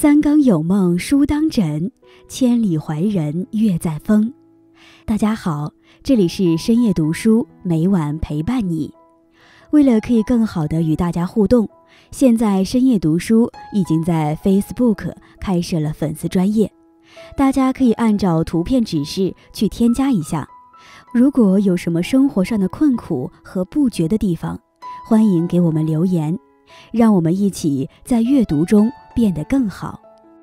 三更有梦书当枕，千里怀人月在风。大家好，这里是深夜读书，每晚陪伴你。为了可以更好的与大家互动，现在深夜读书已经在 Facebook 开设了粉丝专页，大家可以按照图片指示去添加一下。如果有什么生活上的困苦和不觉的地方，欢迎给我们留言，让我们一起在阅读中变得更好。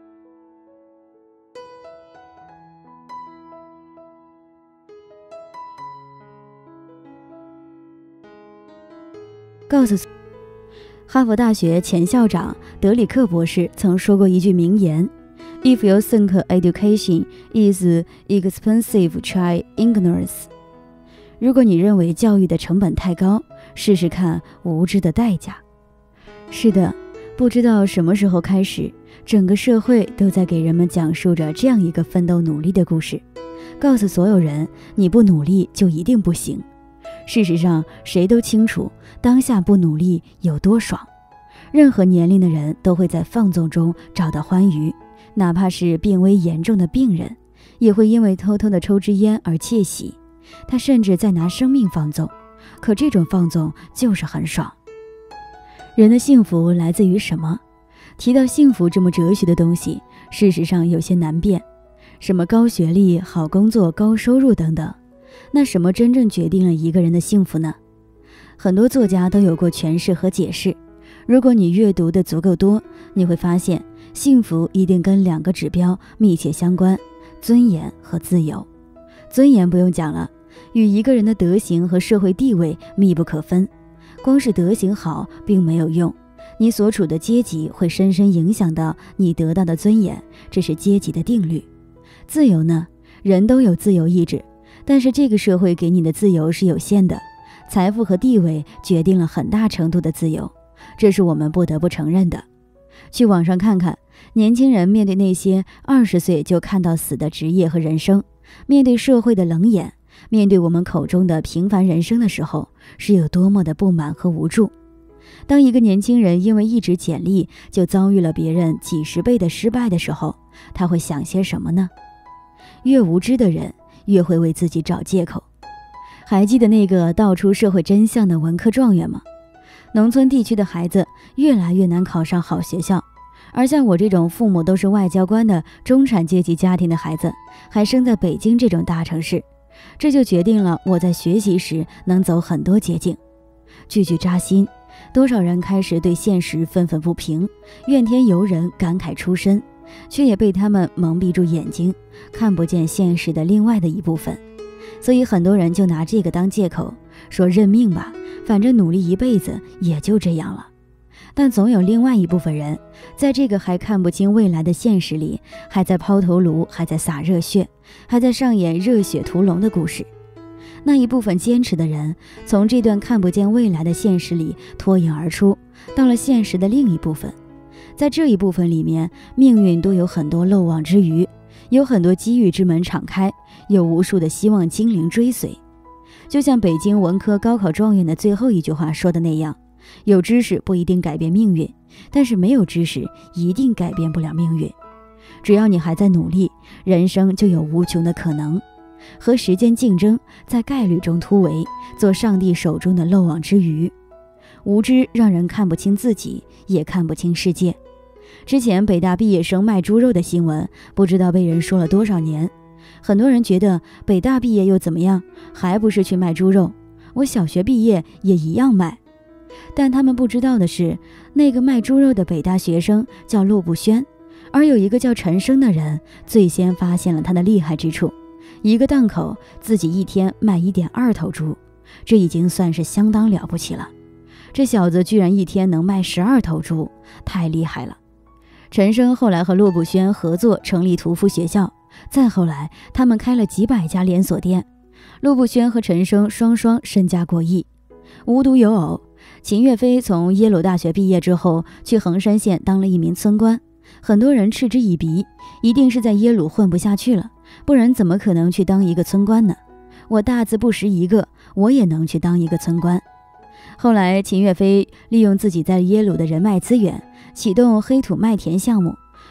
告诉哈佛大学前校长德里克博士曾说过一句名言 ：If you think education is expensive, try ignorance。如果你认为教育的成本太高，试试看无知的代价。是的，不知道什么时候开始，整个社会都在给人们讲述着这样一个奋斗努力的故事，告诉所有人，你不努力就一定不行。事实上，谁都清楚当下不努力有多爽。任何年龄的人都会在放纵中找到欢愉，哪怕是病危严重的病人，也会因为偷偷的抽支烟而窃喜。他甚至在拿生命放纵，可这种放纵就是很爽。人的幸福来自于什么？提到幸福这么哲学的东西，事实上有些难辨。什么高学历、好工作、高收入等等，那什么真正决定了一个人的幸福呢？很多作家都有过诠释和解释。如果你阅读的足够多，你会发现幸福一定跟两个指标密切相关：尊严和自由。尊严不用讲了，与一个人的德行和社会地位密不可分。光是德行好并没有用，你所处的阶级会深深影响到你得到的尊严，这是阶级的定律。自由呢？人都有自由意志，但是这个社会给你的自由是有限的，财富和地位决定了很大程度的自由，这是我们不得不承认的。去网上看看，年轻人面对那些20岁就看到死的职业和人生，面对社会的冷眼，面对我们口中的平凡人生的时候，是有多么的不满和无助。当一个年轻人因为一纸简历就遭遇了别人几10倍的失败的时候，他会想些什么呢？越无知的人越会为自己找借口。还记得那个道出社会真相的文科状元吗？农村地区的孩子越来越难考上好学校，而像我这种父母都是外交官的中产阶级家庭的孩子，还生在北京这种大城市，这就决定了我在学习时能走很多捷径。句句扎心，多少人开始对现实愤愤不平，怨天尤人，感慨出身，却也被他们蒙蔽住眼睛，看不见现实的另外的一部分。所以很多人就拿这个当借口，说认命吧，反正努力一辈子也就这样了。但总有另外一部分人，在这个还看不清未来的现实里，还在抛头颅，还在洒热血，还在上演热血屠龙的故事。那一部分坚持的人，从这段看不见未来的现实里脱颖而出，到了现实的另一部分。在这一部分里面，命运都有很多漏网之鱼，有很多机遇之门敞开，有无数的希望精灵追随。就像北京文科高考状元的最后一句话说的那样，有知识不一定改变命运，但是没有知识一定改变不了命运。只要你还在努力，人生就有无穷的可能。和时间竞争，在概率中突围，做上帝手中的漏网之鱼。无知让人看不清自己，也看不清世界。之前北大毕业生卖猪肉的新闻，不知道被人说了多少年。很多人觉得北大毕业又怎么样，还不是去卖猪肉，我小学毕业也一样卖。但他们不知道的是，那个卖猪肉的北大学生叫陆步轩，而有一个叫陈生的人最先发现了他的厉害之处，一个档口自己一天卖1.2头猪，这已经算是相当了不起了。这小子居然一天能卖12头猪，太厉害了。陈生后来和陆步轩合作成立屠夫学校，再后来他们开了几百家连锁店。陆步轩和陈生双双身家过亿。无独有偶，秦岳飞从耶鲁大学毕业之后，去衡山县当了一名村官，很多人嗤之以鼻，一定是在耶鲁混不下去了，不然怎么可能去当一个村官呢？我大字不识一个，我也能去当一个村官。后来秦岳飞利用自己在耶鲁的人脉资源，启动黑土麦田项目，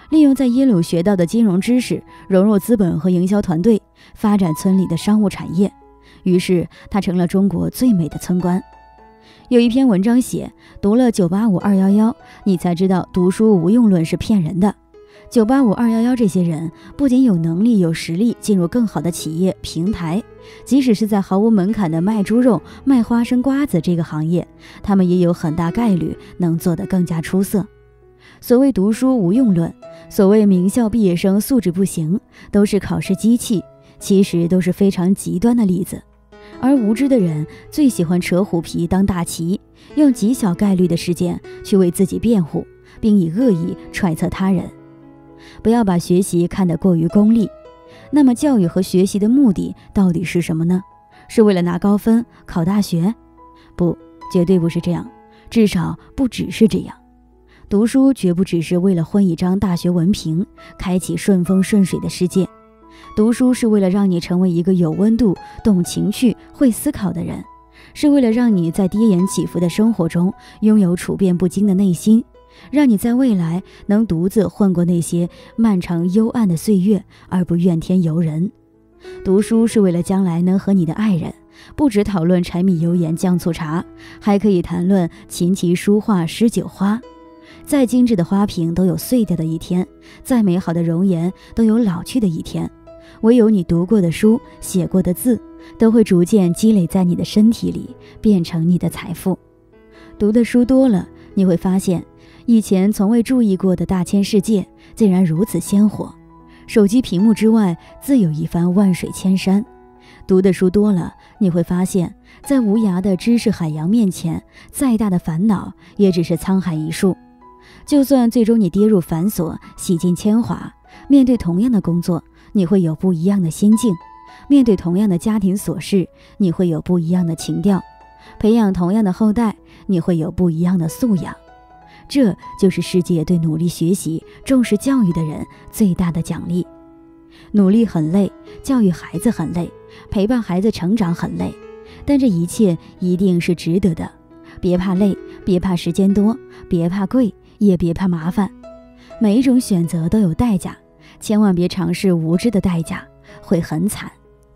利用在耶鲁学到的金融知识，融入资本和营销团队，发展村里的商务产业。于是他成了中国最美的村官。有一篇文章写，读了985、211，你才知道读书无用论是骗人的。985、211这些人不仅有能力有实力进入更好的企业平台，即使是在毫无门槛的卖猪肉、卖花生瓜子这个行业，他们也有很大概率能做得更加出色。所谓读书无用论，所谓名校毕业生素质不行，都是考试机器，其实都是非常极端的例子。而无知的人最喜欢扯虎皮当大旗，用极小概率的事件去为自己辩护，并以恶意揣测他人。不要把学习看得过于功利。那么教育和学习的目的到底是什么呢？是为了拿高分考大学？不，绝对不是这样，至少不只是这样。读书绝不只是为了混一张大学文凭，开启顺风顺水的世界。读书是为了让你成为一个有温度、懂情趣、会思考的人，是为了让你在跌宕起伏的生活中拥有处变不惊的内心，让你在未来能独自混过那些漫长幽暗的岁月，而不怨天尤人。读书是为了将来能和你的爱人不只讨论柴米油盐酱醋茶，还可以谈论琴棋书画诗酒花。再精致的花瓶都有碎掉的一天，再美好的容颜都有老去的一天。唯有你读过的书、写过的字，都会逐渐积累在你的身体里，变成你的财富。读的书多了，你会发现以前从未注意过的大千世界竟然如此鲜活。手机屏幕之外自有一番万水千山。读的书多了，你会发现在无涯的知识海洋面前，再大的烦恼也只是沧海一粟。就算最终你跌入繁琐，洗尽铅华，面对同样的工作，你会有不一样的心境；面对同样的家庭琐事，你会有不一样的情调；培养同样的后代，你会有不一样的素养。这就是世界对努力学习、重视教育的人最大的奖励。努力很累，教育孩子很累，陪伴孩子成长很累，但这一切一定是值得的。别怕累，别怕时间多，别怕贵，也别怕麻烦。每一种选择都有代价，千万别尝试无知的代价，会很惨。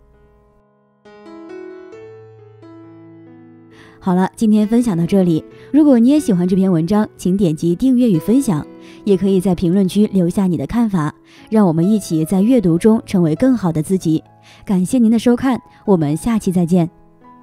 好了，今天分享到这里。如果你也喜欢这篇文章，请点击订阅与分享，也可以在评论区留下你的看法，让我们一起在阅读中成为更好的自己。感谢您的收看，我们下期再见。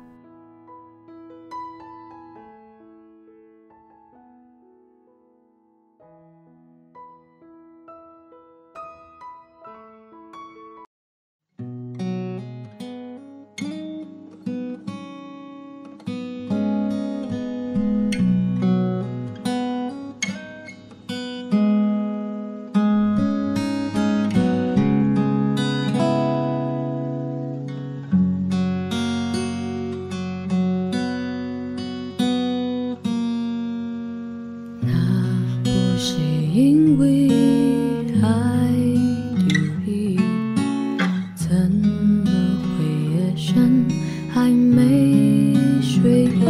因为爱丢离，怎么会夜深还没睡意？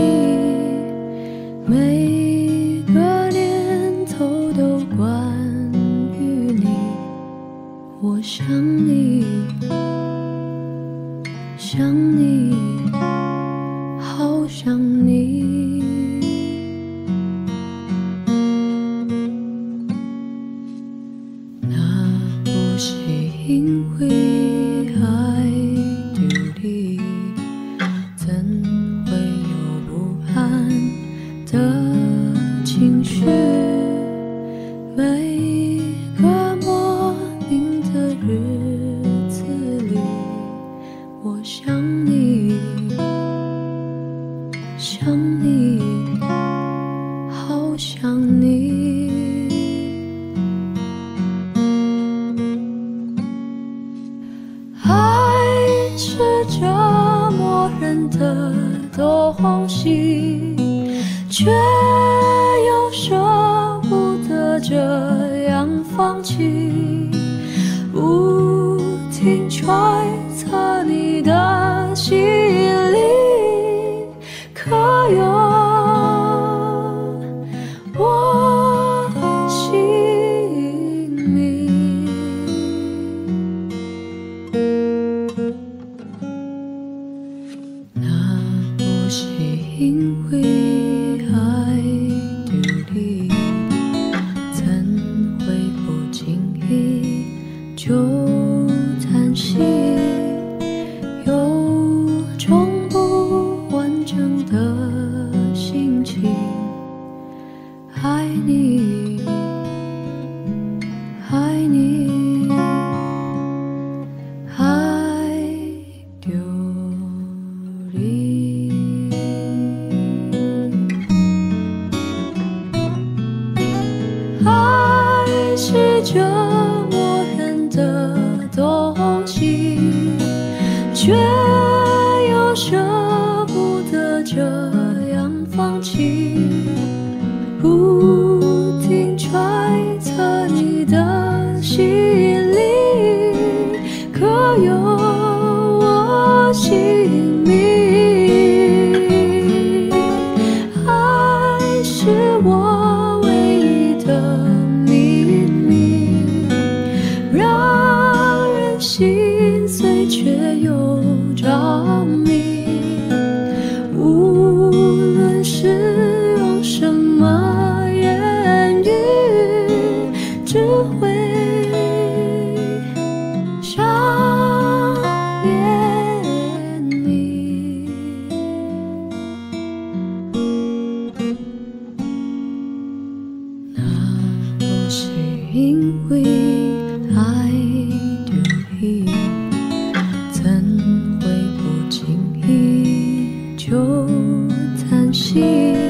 每个念头都关于你，我想你，想你，好想你。因为爱丢离，怎会有不安的情绪？每个莫名的日子里，我想你，想你，好想你。这默认的东西，却又舍不得这样放弃，不停揣测你的心里，可有我心里。 从不完整的心情，爱你，爱你，爱丢你。爱是折磨人的东西，却又舍不得这样放弃，不停揣测你的心里，可有我姓名？爱是我唯一的秘密，让人心碎却又着迷，无论是用什么言语，只会想念你。那都是因为爱丢你，怎会不经意就叹息？